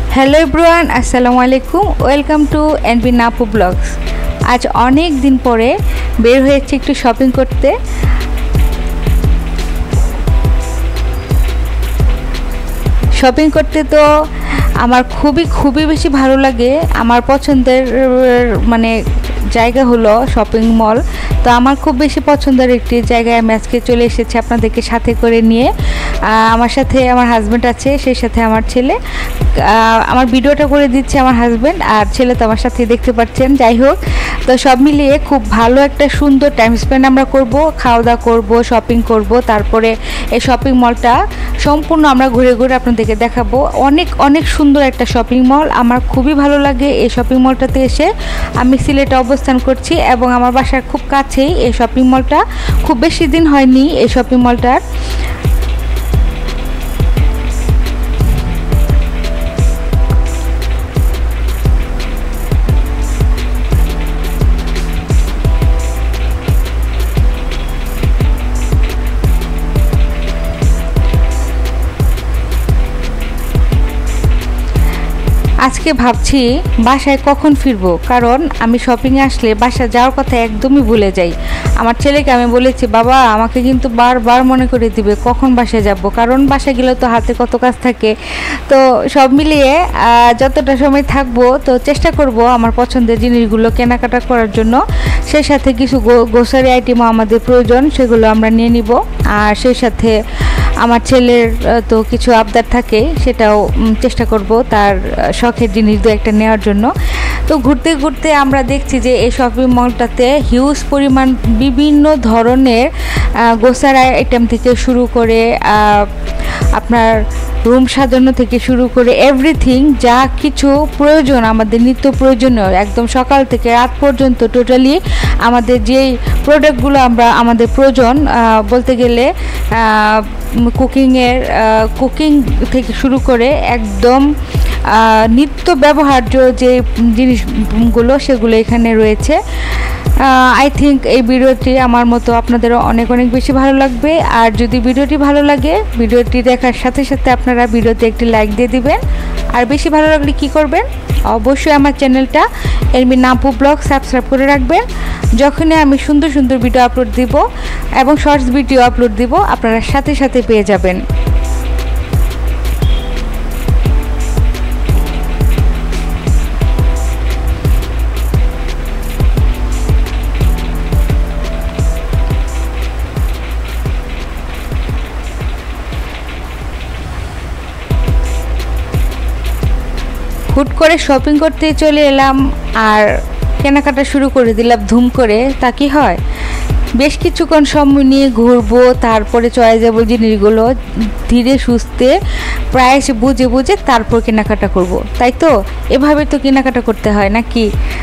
Hello everyone, আসসালামু আলাইকুম। Welcome to NB নাপু ব্লগস। আজ অনেক দিন পরে বের হয়েছে একটু শপিং করতে। শপিং করতে তো আমার খুবই বেশি ভালো লাগে। আমার পছন্দের জায়গা হলো শপিং মল। তো আমার খুব বেশি পছন্দের একটি জায়গায় আমি আজকে চলে এসেছি আপনাদেরকে সাথে করে নিয়ে। আমার সাথে আমার হাজব্যান্ড আছে, সেই সাথে আমার ছেলে। আমার ভিডিওটা করে দিচ্ছে আমার হাজব্যান্ড, আর ছেলে তো আমার সাথে দেখতে পাচ্ছেন। যাই হোক, তো সব মিলিয়ে খুব ভালো একটা সুন্দর টাইম স্পেন্ড আমরা করব, খাওয়া দাওয়া করবো, শপিং করব। তারপরে এই শপিং মলটা সম্পূর্ণ আমরা ঘুরে ঘুরে আপনাদেরকে দেখাবো। অনেক সুন্দর একটা শপিং মল। আমার খুবই ভালো লাগে এই শপিং মলটাতে এসে। আমি সিলেটে অবস্থান করছি এবং আমার বাসার খুব কাছেই এই শপিং মলটা। খুব বেশি দিন হয়নি এই শপিং মলটার। আজকে ভাবছি বাসায় কখন ফিরবো, কারণ আমি শপিংয়ে আসলে বাসা যাওয়ার কথা একদমই ভুলে যাই। আমার ছেলেকে আমি বলেছি, বাবা আমাকে কিন্তু বারবার মনে করে দিবে কখন বাসায় যাব, কারণ বাসায় গেলে তো হাতে কত কাজ থাকে। তো সব মিলিয়ে যতটা সময় থাকবো তো চেষ্টা করব আমার পছন্দের জিনিসগুলো কেনাকাটা করার জন্য। সেই সাথে কিছু গ্রোসারি আইটেমও আমাদের প্রয়োজন, সেগুলো আমরা নিয়ে নিব। আর সেই সাথে আমার ছেলের তো কিছু আবদার থাকে, সেটাও চেষ্টা করব তার শখের জিনিস দু একটা নেওয়ার জন্য। তো ঘুরতে ঘুরতে আমরা দেখছি যে এই শপিং মলটাতে হিউজ পরিমাণ বিভিন্ন ধরনের গ্রোসারি আইটেম থেকে শুরু করে আপনার রুম সাজানো থেকে শুরু করে এভরিথিং যা কিছু প্রয়োজন, আমাদের নিত্য প্রয়োজনীয় একদম সকাল থেকে রাত পর্যন্ত টোটালি আমাদের যেই প্রোডাক্টগুলো আমাদের প্রয়োজন বলতে গেলে কুকিং থেকে শুরু করে একদম নিত্য ব্যবহার্য যে জিনিসগুলো সেগুলো এখানে রয়েছে। আই থিঙ্ক এই ভিডিওটি আমার মতো আপনাদেরও অনেক বেশি ভালো লাগবে। আর যদি ভিডিওটি ভালো লাগে, ভিডিওটি দেখার সাথে সাথে আপনারা ভিডিওতে একটি লাইক দিয়ে দিবেন। আর বেশি ভালো লাগলে কি করবেন, অবশ্যই আমার চ্যানেলটা এনবি নাপু ব্লগ সাবস্ক্রাইব করে রাখবেন। যখনই আমি সুন্দর ভিডিও আপলোড দিব এবং শর্টস ভিডিও আপলোড দিব, আপনারা সাথে সাথে পেয়ে যাবেন। হুট করে শপিং করতে চলে এলাম আর কেনাকাটা শুরু করে দিলাম ধুম করে। তা কি হয়, বেশ কিছুক্ষণ সময় নিয়ে ঘুরবো, তারপরে চয়েজেবল জিনিসগুলো ধীরে সুস্থে প্রায় বুঝে তারপর কেনাকাটা করব। তাই তো, এভাবে তো কেনাকাটা করতে হয় নাকি।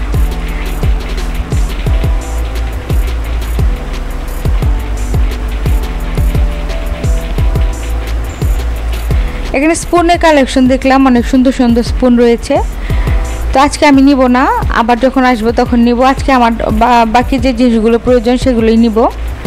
এখানে স্পুনের কালেকশন দেখলাম, অনেক সুন্দর স্পুন রয়েছে। তো আজকে আমি নিব না, আবার যখন আসবো তখন নিব। আজকে আমার বাকি যে জিনিসগুলো প্রয়োজন সেগুলোই নিব।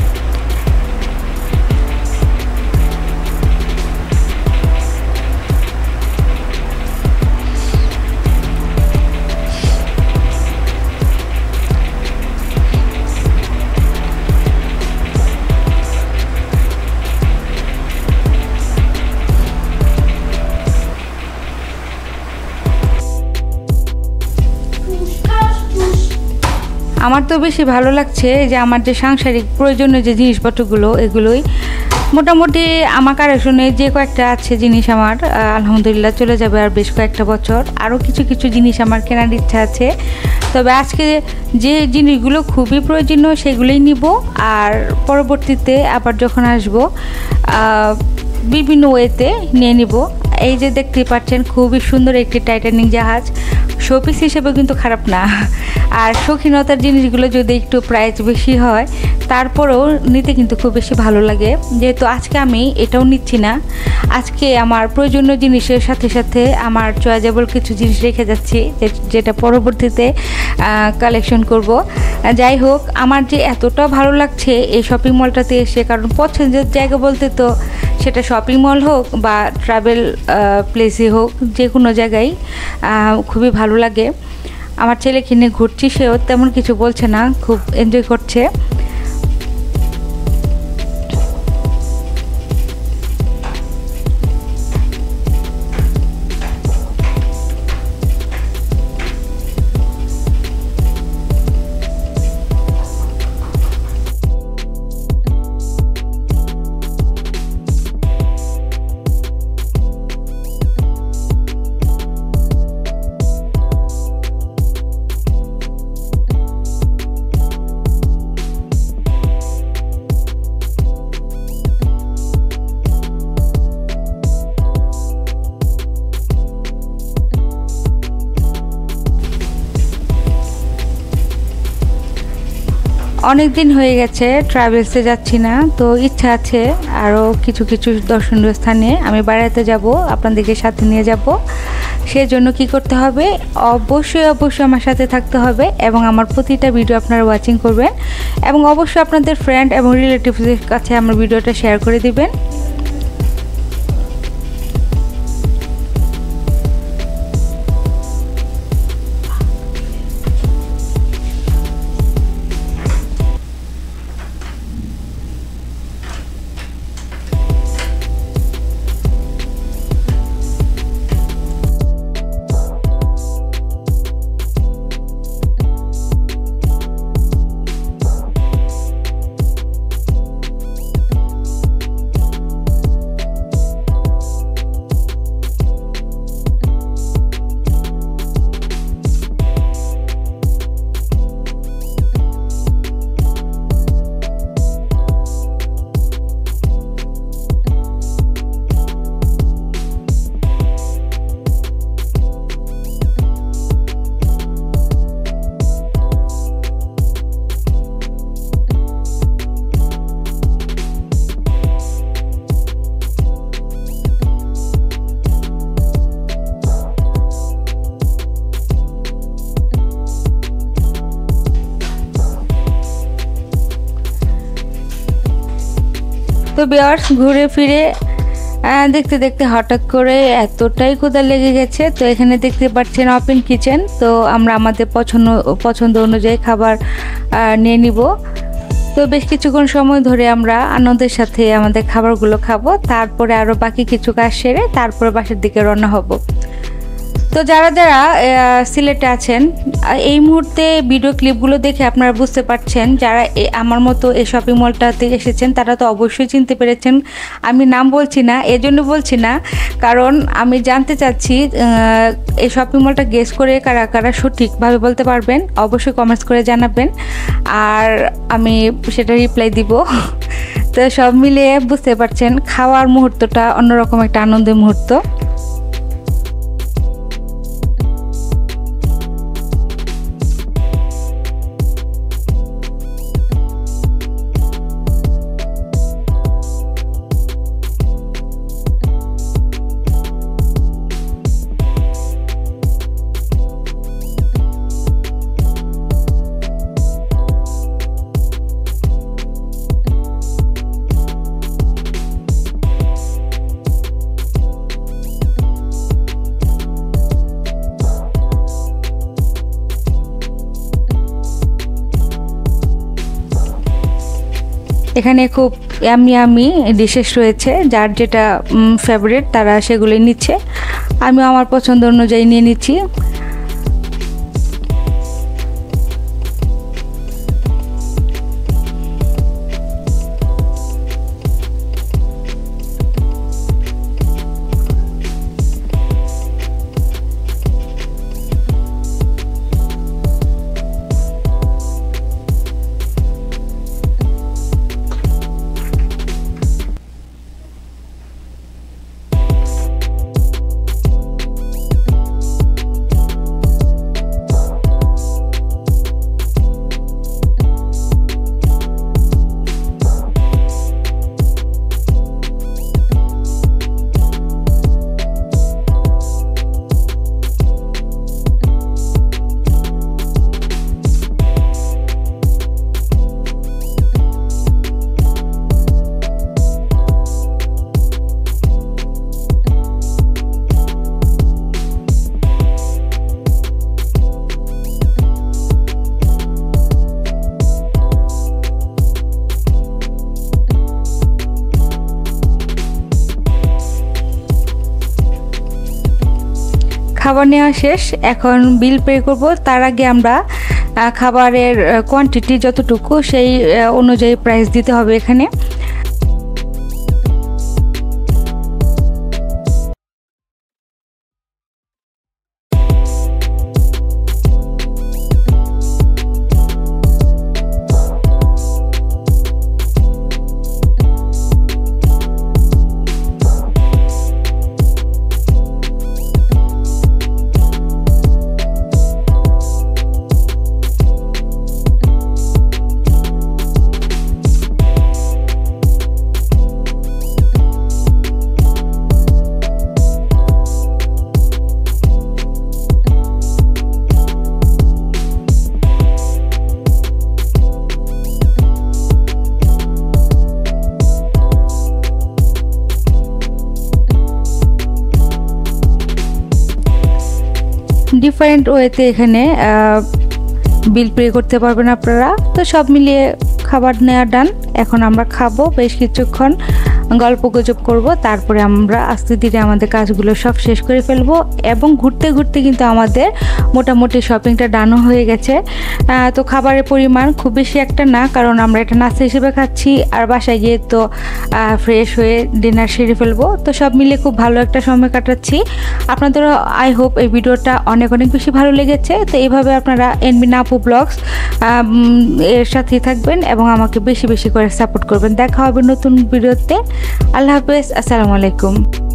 আমার তো বেশি ভালো লাগছে যে আমার যে সাংসারিক প্রয়োজনীয় যে জিনিসপত্রগুলো, এগুলোই মোটামুটি আমার কালেকশনে যে কয়েকটা আছে জিনিস আমার আলহামদুলিল্লাহ চলে যাবে আর বেশ কয়েকটা বছর। আরও কিছু জিনিস আমার কেনার ইচ্ছা আছে, তবে আজকে যে জিনিসগুলো খুবই প্রয়োজনীয় সেগুলোই নিব। আর পরবর্তীতে আবার যখন আসব বিভিন্ন ওয়েতে নিয়ে নিব। এই যে দেখতে পাচ্ছেন খুবই সুন্দর একটি টাইটানিক জাহাজ, শোপিস হিসেবে কিন্তু খারাপ না। আর শৌখিনতার জিনিসগুলো যদি একটু প্রাইস বেশি হয় তারপরেও নিতে কিন্তু খুব বেশি ভালো লাগে। যেহেতু আজকে আমি এটাও নিচ্ছি না, আজকে আমার প্রয়োজনীয় জিনিসের সাথে সাথে আমার চয়েজেবল কিছু জিনিস রেখে যাচ্ছি যেটা পরবর্তীতে কালেকশন করব। যাই হোক, আমার যে এতটা ভালো লাগছে এই শপিং মলটাতে এসে, কারণ পছন্দের জায়গা বলতে তো সেটা শপিং মল হোক বা ট্রাভেল প্লেসই হোক, যে কোনো জায়গায় খুবই ভালো লাগে। আমার ছেলেকে নিয়ে ঘুরছি, সেও তেমন কিছু বলছে না, খুব এনজয় করছে। অনেক দিন হয়ে গেছে ট্রাভেলসে যাচ্ছি না, তো ইচ্ছা আছে আরও কিছু কিছু দর্শনীয় স্থানে আমি বেড়াতে যাব, আপনাদেরকে সাথে নিয়ে যাব। সেজন্য কি করতে হবে, অবশ্যই আমার সাথে থাকতে হবে এবং আমার প্রতিটা ভিডিও আপনারা ওয়াচিং করবেন এবং অবশ্যই আপনাদের ফ্রেন্ড এবং রিলেটিভসদের কাছে আমার ভিডিওটা শেয়ার করে দিবেন। তো ভিউয়ার্স, ঘুরে ফিরে দেখতে দেখতে হঠাৎ করে এতটাই ক্ষুধা লেগে গেছে। তো এখানে দেখতে পাচ্ছেন ওপেন কিচেন, তো আমরা আমাদের পছন্দ অনুযায়ী খাবার নিয়ে নিব। তো বেশ কিছুক্ষণ সময় ধরে আমরা আনন্দের সাথে আমাদের খাবারগুলো খাবো, তারপরে আরও বাকি কিছু কাজ সেরে তারপরে বাসার দিকে রওনা হব। তো যারা যারা সিলেটে আছেন, এই মুহূর্তে ভিডিও ক্লিপগুলো দেখে আপনারা বুঝতে পারছেন, যারা আমার মতো এই শপিং মলটাতে এসেছেন তারা তো অবশ্যই চিনতে পেরেছেন। আমি নাম বলছি না, এজন্য বলছি না কারণ আমি জানতে চাচ্ছি এই শপিং মলটা গেস করে কারা কারা সঠিকভাবে বলতে পারবেন, অবশ্যই কমেন্টস করে জানাবেন আর আমি সেটা রিপ্লাই দিব। তো সব মিলিয়ে বুঝতে পারছেন খাওয়ার মুহূর্তটা অন্যরকম একটা আনন্দের মুহূর্ত। এখানে খুব ইয়ামি ডিশেস রয়েছে, যার যেটা ফেভারিট তারা সেগুলো নিচ্ছে, আমিও আমার পছন্দ অনুযায়ী নিয়ে নিচ্ছি। খাবার নেওয়া শেষ, এখন বিল পে করব। তার আগে আমরা খাবারের কোয়ান্টিটি যতটুকু সেই অনুযায়ী প্রাইস দিতে হবে এখানে। ডিফারেন্ট ওয়েতে এখানে বিল পে করতে পারবেন আপনারা। তো সব মিলিয়ে খাবার নেওয়া ডান। এখন আমরা খাবো, বেশ কিছুক্ষণ গল্প গুজব করব, তারপরে আমরা আস্তে ধীরে আমাদের কাজগুলো সব শেষ করে ফেলবো। এবং ঘুরতে ঘুরতে কিন্তু আমাদের মোটামুটি শপিংটা ডানও হয়ে গেছে। তো খাবারের পরিমাণ খুব বেশি একটা না, কারণ আমরা এটা নাস্তা হিসেবে খাচ্ছি, আর বাসায় গিয়ে তো ফ্রেশ হয়ে ডিনার সেরে ফেলবো। তো সব মিলে খুব ভালো একটা সময় কাটাচ্ছি। আপনাদেরও আই হোপ এই ভিডিওটা অনেক অনেক বেশি ভালো লেগেছে। তো এইভাবে আপনারা এনবিন আপু ব্লগস এর সাথেই থাকবেন এবং আমাকে বেশি বেশি করে সাপোর্ট করবেন। দেখা হবে নতুন ভিডিওতে। আল্লাহ হাফেজ, আসসালামু আলাইকুম।